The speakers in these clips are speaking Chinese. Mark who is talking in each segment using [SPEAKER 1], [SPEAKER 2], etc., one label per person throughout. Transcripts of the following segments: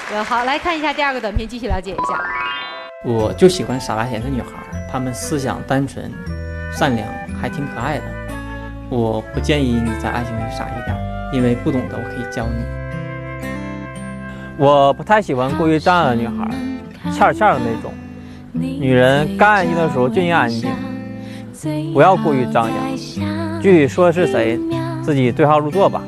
[SPEAKER 1] 好，来看一下第2个短片，继续了解一下。
[SPEAKER 2] 我就喜欢傻白甜的女孩，她们思想单纯、善良，还挺可爱的。我不建议你在爱情里傻一点，因为不懂的我可以教你。我不太喜欢过于张扬的女孩，欠的那种。女人该安静的时候就应该安静，不要过于张扬。具体说的是谁，自己对号入座吧。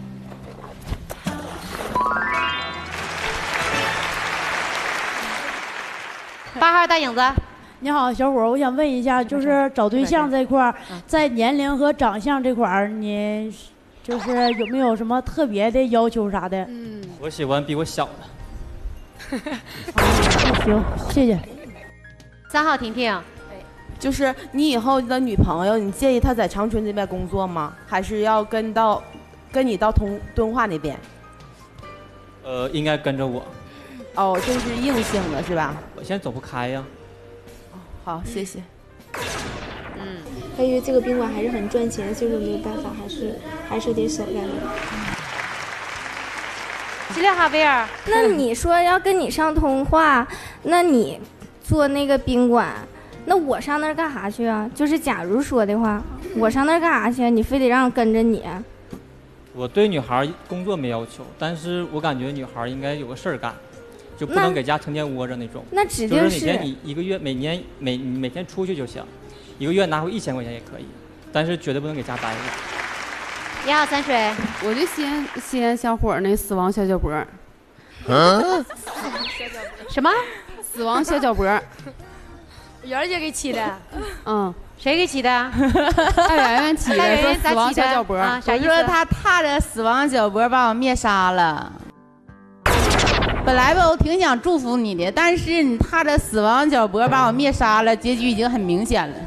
[SPEAKER 1] 8号大影子，
[SPEAKER 3] 你好，小伙，我想问一下，就是找对象这块儿，在年龄和长相这块儿，你就是有没有什么特别的要求啥的？
[SPEAKER 2] 我喜欢比我小的。
[SPEAKER 3] 行，谢谢。
[SPEAKER 1] 3号婷婷，
[SPEAKER 4] 就是你以后的女朋友，你介意她在长春这边工作吗？还是要跟你到敦化那边？
[SPEAKER 2] 应该跟着我。
[SPEAKER 4] 哦，这是硬性的是吧？
[SPEAKER 2] 我现在走不开呀。
[SPEAKER 4] 好，谢谢。
[SPEAKER 5] 他因为这个宾馆还是很赚钱，所以说没有办法，还是得少干点。
[SPEAKER 1] 16号威尔，
[SPEAKER 6] 那你说要跟你上通话，那你做那个宾馆，那我上那儿干啥去啊？就是假如说的话，我上那儿干啥去？你非得让我跟着你？
[SPEAKER 2] 我对女孩工作没要求，但是我感觉女孩应该有个事儿干，就不能给家成天窝着那种。
[SPEAKER 6] 那指定
[SPEAKER 2] 就是每天你1个月每天出去就行，1个月拿回1000块钱也可以，但是绝对不能给家待着。
[SPEAKER 1] 1号三水，
[SPEAKER 7] 我就西安小伙那死亡小脚脖。
[SPEAKER 1] 什么？
[SPEAKER 7] 死亡小脚脖。
[SPEAKER 3] 媛姐给起的。
[SPEAKER 1] 谁给起的？
[SPEAKER 7] 大圆圆起的，说死亡小脚脖。
[SPEAKER 4] 我说他踏着死亡脚脖把我灭杀了。本来吧，我挺想祝福你的，但是你踏着死亡脚脖把我灭杀了，结局已经很明显了。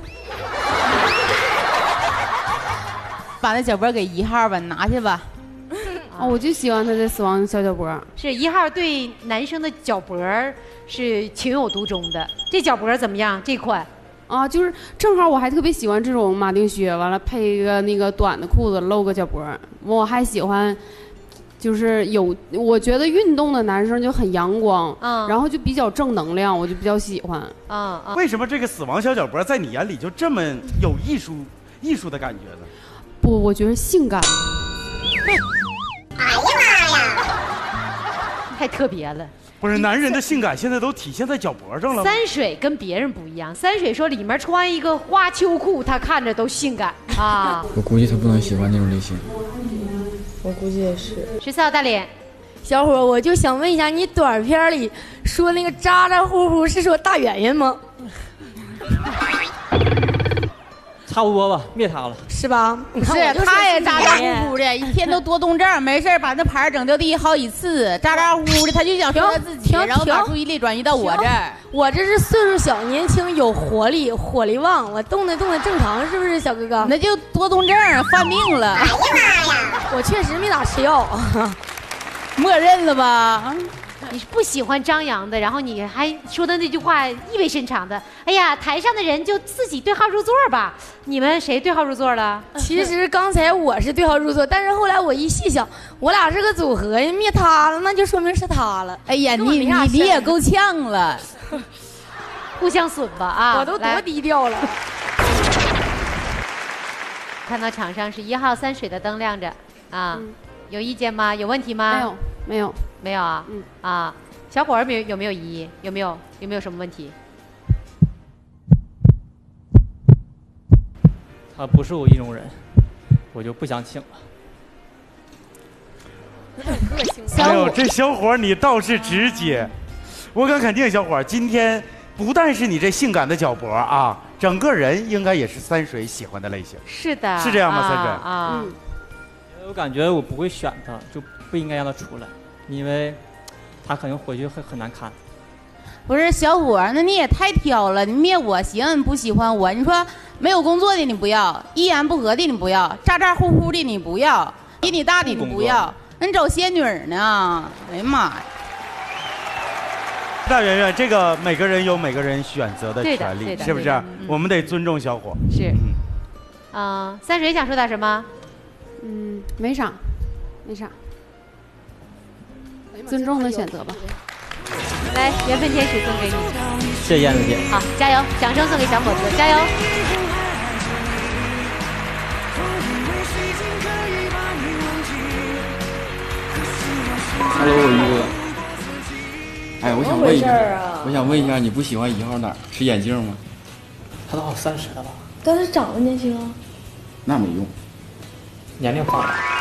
[SPEAKER 4] 把那脚脖给1号吧，拿去吧。
[SPEAKER 7] 我就喜欢他的死亡小脚脖。
[SPEAKER 1] 是1号对男生的脚脖是情有独钟的。这脚脖怎么样？这款？
[SPEAKER 7] 就是正好我还特别喜欢这种马丁靴，完了配一个那个短的裤子，露个脚脖。我还喜欢。就是我觉得运动的男生就很阳光，然后就比较正能量，我就比较喜欢。
[SPEAKER 8] 为什么这个死亡小脚脖在你眼里就这么有艺术的感觉呢？
[SPEAKER 7] 不，我觉得性感。
[SPEAKER 1] 哎呀妈呀，太特别了。
[SPEAKER 8] 不是，男人的性感现在都体现在脚脖上了吗？
[SPEAKER 1] 三水跟别人不一样，三水说里面穿一个花秋裤，他看着都性感啊。
[SPEAKER 9] 我估计他不能喜欢那种类型。
[SPEAKER 10] 我估计也是。
[SPEAKER 1] 14号大脸，
[SPEAKER 10] 小伙，我就想问一下，你短片里说那个咋咋呼呼是说大圆圆吗？
[SPEAKER 2] 差不多吧，灭他了，
[SPEAKER 10] 是吧？
[SPEAKER 4] 是，他也咋咋呼呼的，一天都多动症，没事把那牌整掉地好几次，咋咋呼呼的，他就想说他自己，然后把注意力转移到我这儿。
[SPEAKER 10] 我这是岁数小，年轻有活力，火力旺，我动弹正常，是不是小哥哥？
[SPEAKER 4] 那就多动症，犯病了。哎呀
[SPEAKER 10] 妈呀！我确实没咋吃药，
[SPEAKER 4] 默认了吧？
[SPEAKER 1] 你是不喜欢张扬的，然后你还说的那句话意味深长的。哎呀，台上的人就自己对号入座吧。你们谁对号入座了？
[SPEAKER 10] 其实刚才我是对号入座，但是后来我一细想，我俩是个组合，灭他了，那就说明是他了。
[SPEAKER 4] 哎呀，你也够呛了，
[SPEAKER 1] 互相损吧啊！
[SPEAKER 10] 我都多低调了。
[SPEAKER 1] 看到场上是1号三水的灯亮着啊，有意见吗？有问题吗？
[SPEAKER 7] 没有
[SPEAKER 1] 啊，小伙儿有没有异议？有没有什么问题？
[SPEAKER 2] 他不是我意中人，我就不想请了。
[SPEAKER 8] 哎呦，这小伙你倒是直接，我敢肯定，小伙今天不但是你这性感的脚脖啊，整个人应该也是三水喜欢的类型。
[SPEAKER 1] 是的，
[SPEAKER 8] 是这样吗？三水
[SPEAKER 1] 啊，
[SPEAKER 2] 我感觉我不会选他，就不应该让他出来，因为他可能回去会很难看。
[SPEAKER 4] 不是小伙，那你也太挑了，你灭我行，你不喜欢我，你说没有工作的你不要，一言不合的你不要，咋咋呼呼的你不要，比你大的你不要，那你找仙女呢？哎呀妈呀！
[SPEAKER 8] 大圆圆，这个每个人有每个人选择的权利，是不是？我们得尊重小伙。
[SPEAKER 1] 是。三水想说点什么？
[SPEAKER 7] 没啥。 尊重的选择吧。
[SPEAKER 1] 来，缘分天使送给你，
[SPEAKER 2] 谢谢燕子姐。
[SPEAKER 1] 好，加油！掌声送给小伙子，加油！
[SPEAKER 9] Hello， 我一哥。哎，我想问一下，你不喜欢1号哪儿？是眼镜吗？
[SPEAKER 2] 他都好30了吧？
[SPEAKER 5] 但是长得年轻啊。
[SPEAKER 9] 那没用，
[SPEAKER 2] 年龄放了。